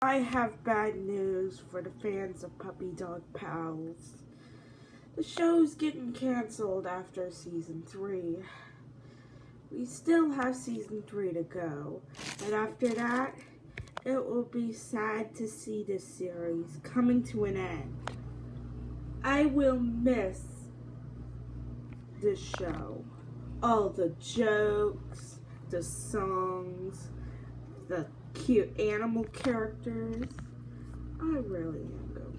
I have bad news for the fans of Puppy Dog Pals. The show's getting canceled after season 3. We still have season 3 to go, and after that, it will be sad to see this series coming to an end. I will miss this show. All the jokes, the songs, the cute animal characters. I really am going